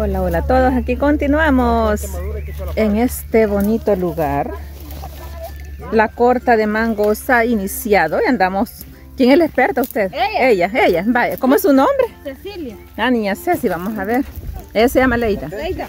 Hola, hola a todos, aquí continuamos en este bonito lugar. La corta de mangos ha iniciado y andamos. ¿Quién es la experta usted? Ella, vaya. ¿Cómo es su nombre? Cecilia. Ah, niña Ceci, vamos a ver. Ella se llama Leida. Leida.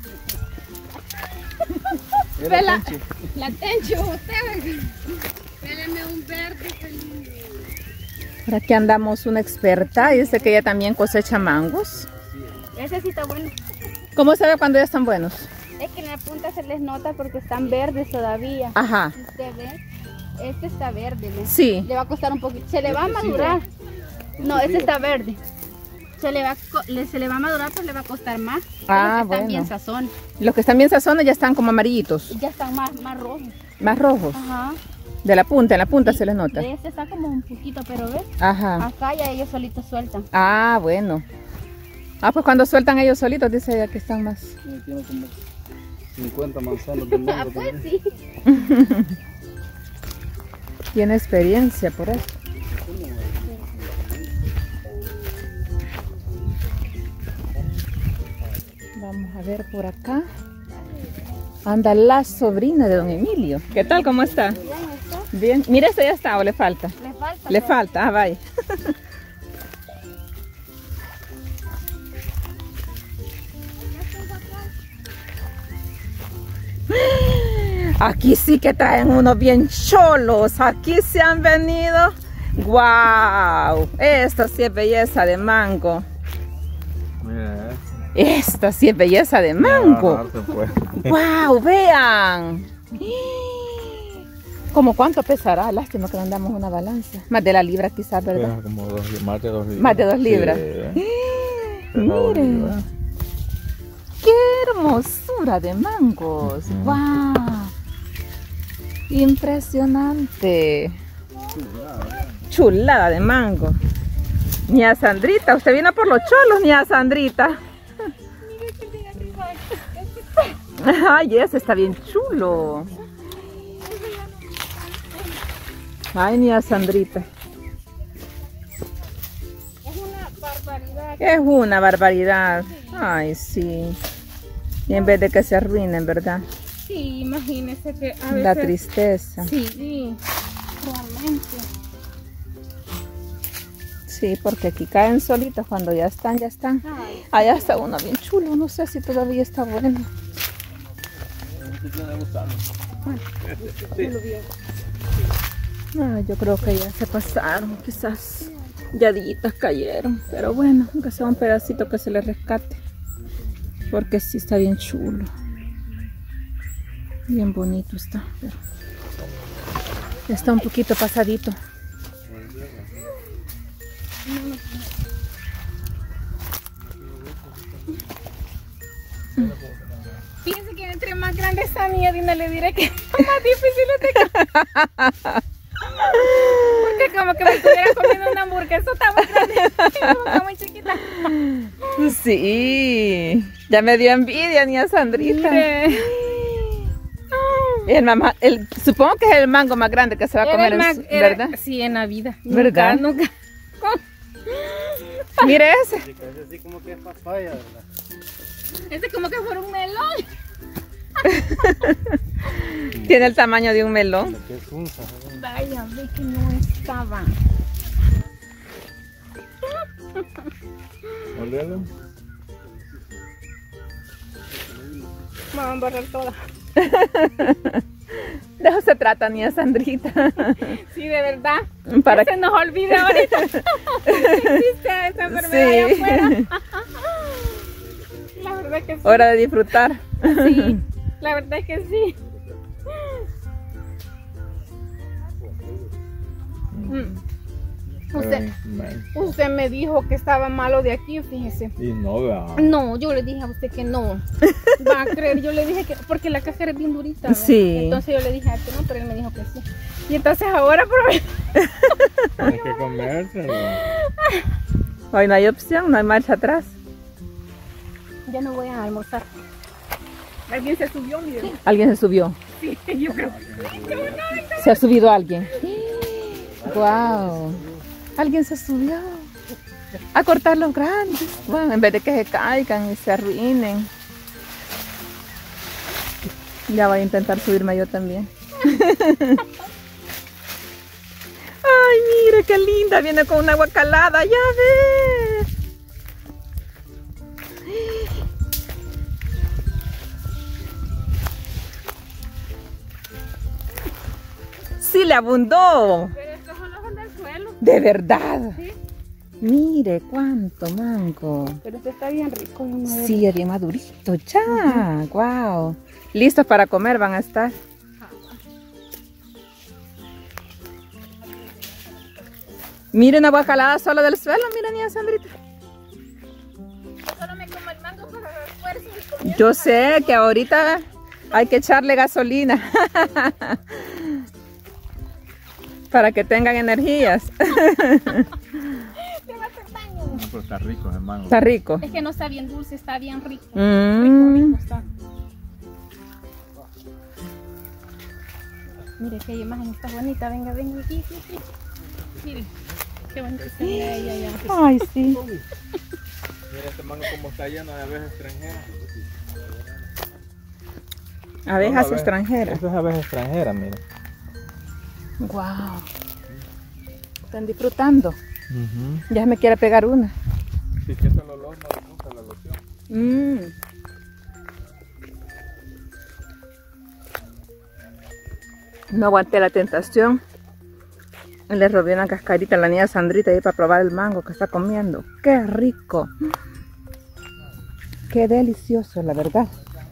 La tencho, usted. Péleme un verde feliz. Por aquí andamos una experta, dice que ella también cosecha mangos. Ese sí está bueno. ¿Cómo sabe cuando ya están buenos? Es que en la punta se les nota porque están verdes todavía. Ajá. Usted ve, este está verde, ¿ve? Sí. Le va a costar un poquito. Se le va a madurar. No, este está verde. Se le va a madurar, pero le va a costar más. Ah, están bueno. bien sazón. Los que están bien sazones ya están como amarillitos. Ya están más rojos. Más rojos. Ajá. De la punta, en la punta Sí, se les nota. de este está como un poquito, pero ¿ves? Ajá. Acá ya ellos solitos sueltan. Ah, bueno. Ah, pues cuando sueltan ellos solitos, dice ella que están más. Sí, tiene como 50 manzanas de mango. Pues sí. Tiene experiencia por eso. Vamos a ver por acá. Anda la sobrina de don Emilio. ¿Qué tal? ¿Cómo está? Bien, ¿está? Bien. Mira, ¿esto ya está o le falta? Le falta. Le falta, ah, vaya. Aquí sí que traen unos bien cholos. Aquí se han venido. ¡Wow! Esta sí es belleza de mango. Mira, Esta sí es belleza de mango. ¡Wow! Vean. ¿Cómo cuánto pesará? Lástima que no andamos una balanza. Más de la libra quizás, ¿verdad? como más de 2 libras. Más de 2 libras. Sí. Miren. ¡Qué hermosura de mangos! ¡Wow! Impresionante. Chulada de mango. Ni a Sandrita, usted vino por los cholos, ni a Sandrita. Ay, ese está bien chulo. Ay, ni a Sandrita. Es una barbaridad. Es una barbaridad. Ay, sí. Y en vez de que se arruinen, ¿verdad? Sí, imagínese que a veces... La tristeza. Sí, realmente. Sí, porque aquí caen solitos cuando ya están, ya están. Ay, Allá está uno bien chulo, no sé si todavía está bueno. Ah, yo creo que ya se pasaron, quizás lladitas cayeron, pero bueno, aunque sea un pedacito que se le rescate, porque sí está bien chulo, bien bonito está, pero está un poquito pasadito. fíjense que entre más grande esa niña, Dina, le diré que es más difícil de porque como que me estuviera comiendo una hamburguesa, está muy grande, está muy chiquita. Sí, ya me dio envidia ni a Sandrita. Mire. Supongo que es el mango más grande que se va a comer, ¿verdad? Sí, en la vida. ¿Verdad? Nunca. Mire ese. Así como que es papaya, ¿verdad? Este como que fuera un melón. Tiene el tamaño de un melón. Lo que es unza, ¿verdad? Vaya, ve que no estaba. Olvídalo. Vamos a borrar toda. De eso se trata, ni a Sandrita. Sí, de verdad. Para que se nos olvide ahorita. Existe esa enfermedad allá afuera. La verdad que sí. Hora de disfrutar. Sí, la verdad que sí. Usted me dijo que estaba malo de aquí, fíjese. Y no, ¿verdad? No, yo le dije a usted que no. Va a creer, yo le dije que, porque la cáscara es bien durita, ¿verdad? Sí. Entonces yo le dije a que no, pero él me dijo que sí. Y entonces ahora probé. Tienes que comérselo. Hoy no hay opción, no hay marcha atrás. Ya no voy a almorzar. ¿Alguien se subió, miren? Alguien se subió. Sí, yo creo. Se ha subido alguien. Wow. Alguien se subió. A cortar los grandes. Bueno, en vez de que se caigan y se arruinen. Ya voy a intentar subirme yo también. Ay, mire qué linda. Viene con una guacalada. Ya ves. Sí, le abundó. Pero estos son los del suelo. De verdad. Sí. Mire cuánto mango. Pero este está bien rico. Sí, es bien madurito ya. Wow. Listos para comer van a estar. Miren una guacalada solo del suelo, miren, niña Sandrita. Solo me como el mango para refuerzo. Yo sé que ahorita hay que echarle gasolina para que tengan energías. Pero está rico el mango. Está rico. Es que no está bien dulce, está bien rico. Mm. Está. Mire qué imagen está bonita. Venga, venga aquí. Mire, qué bonita está ella ya. Ay, sí. Mira este mango como está lleno de abejas extranjeras. Abejas extranjeras. Esa es abeja extranjera, mira. Wow. Están disfrutando. Ya me quiere pegar una. Sí, que eso es el olor, no le gusta la loción. No aguanté la tentación. Le robé una cascarita a la niña Sandrita ahí para probar el mango que está comiendo. ¡Qué rico! ¡Qué delicioso, la verdad!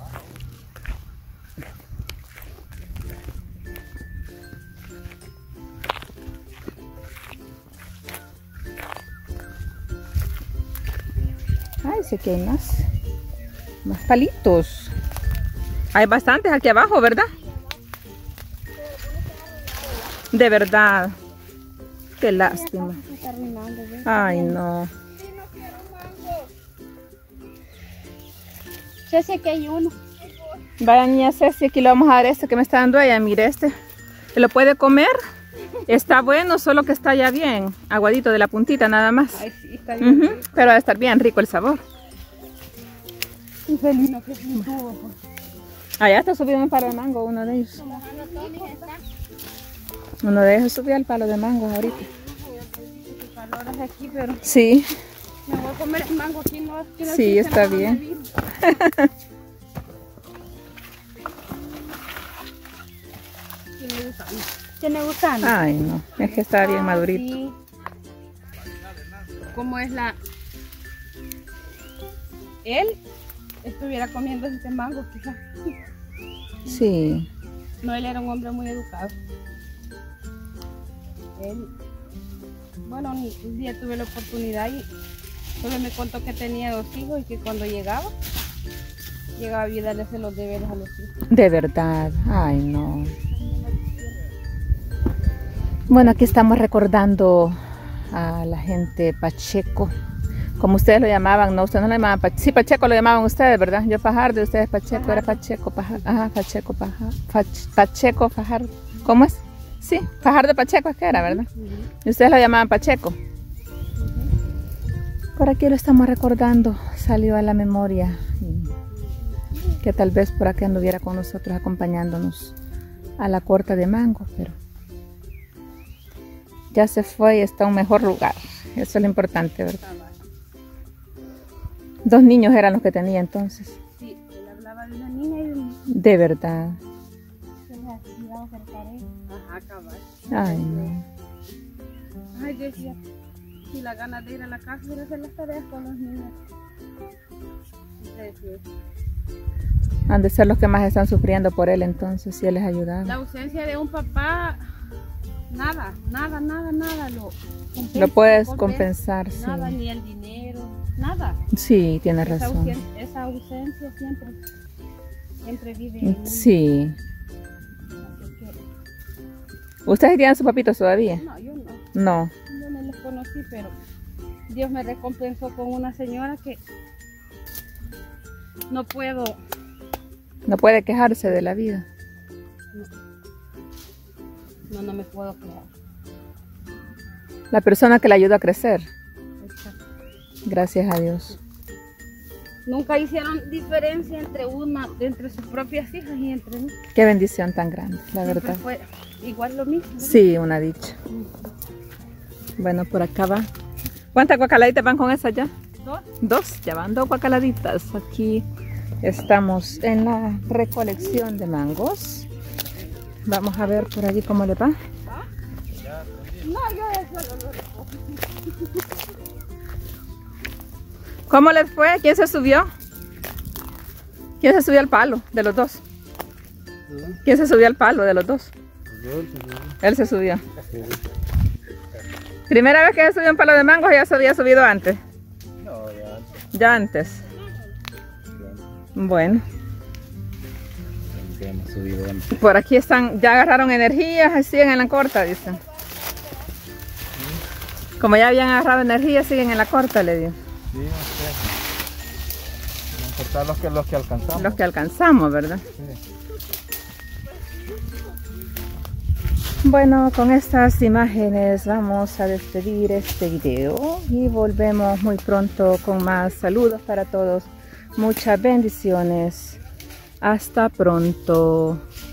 Ay, sí que hay más. Más palitos. Hay bastantes aquí abajo, ¿verdad? De verdad. Qué lástima. Ay, no. Ceci, aquí hay uno. Vaya, niña Ceci, aquí le vamos a dar este que me está dando ella. Mire este. ¿Lo puede comer? Está bueno, solo que está ya bien. Aguadito de la puntita nada más. Ay, sí, está bien. Pero va a estar bien rico el sabor. Y feliz, no, que sí tuvo. Allá está subiendo un palo de mango, uno de ellos. Uno de ellos subió al palo de mango ahorita. Calor es aquí, pero Sí, me voy a comer el mango aquí. No, aquí no sí, existe está nada bien. de virus. Tiene gusano. Ay, no, es que está bien madurito. Sí. ¿Cómo es la...? Él estuviera comiendo este mango, quizás. Sí, No, él era un hombre muy educado. Él, bueno, un día tuve la oportunidad y solo me contó que tenía 2 hijos y que cuando llegaba a ayudarle a hacer los deberes a los hijos. de verdad. Ay, no. Bueno, aquí estamos recordando a la gente Pacheco, como ustedes lo llamaban, no, ustedes no lo llamaban Pacheco. Sí, Pacheco lo llamaban ustedes, ¿verdad? Yo Fajardo, ustedes Pacheco, era Pacheco, ajá, Pacheco, Pacheco, Fajardo. ¿Cómo es? Sí, Fajardo Pacheco es que era, ¿verdad? Y ustedes lo llamaban Pacheco. Por aquí lo estamos recordando, salió a la memoria, que tal vez por aquí anduviera con nosotros acompañándonos a la corta de mango, pero ya se fue y está en un mejor lugar. Eso es lo importante, ¿verdad? 2 niños eran los que tenía entonces. Sí, él hablaba de una niña y de un... De verdad. Ajá, cabal. Ay, no. Ay, decía, si la ganas de ir a la casa y hacer las tareas con los niños. Entonces, Han de ser los que más están sufriendo por él entonces, si él les ayudaba. la ausencia de un papá, nada Lo puedes compensar, sí. Nada, ni el dinero, nada. Sí, tienes razón. Esa ausencia siempre vive en uno. Sí. ¿Ustedes tienen sus papitos todavía? No, yo no. No. Yo no los conocí, pero Dios me recompensó con una señora que no puedo. No puede quejarse de la vida. No me puedo quedar. La persona que le ayuda a crecer. Exacto. Gracias a Dios. Nunca hicieron diferencia entre sus propias hijas y entre mí. Qué bendición tan grande, la Siempre verdad. fue igual lo mismo, ¿verdad? Sí, una dicha. Bueno, por acá va. ¿Cuántas guacaladitas van con esas ya? 2. 2, ya van 2 guacaladitas. Aquí estamos en la recolección de mangos. Vamos a ver por allí cómo le va. No, yo eso lo recojo. ¿Cómo les fue? ¿Quién se subió? ¿Quién se subió al palo de los dos? ¿Quién se subió al palo de los dos? Él se subió. ¿Primera vez que se subió un palo de mango o ya se había subido antes? No, ya antes. Ya antes. Bueno. Ya hemos subido antes. Por aquí están, ya agarraron energía, siguen en la corta, dicen. Como ya habían agarrado energía, siguen en la corta, le digo. Sí, no importa los que alcanzamos. Los que alcanzamos, ¿verdad? Sí. Bueno, con estas imágenes vamos a despedir este video y volvemos muy pronto con más saludos para todos. Muchas bendiciones. Hasta pronto.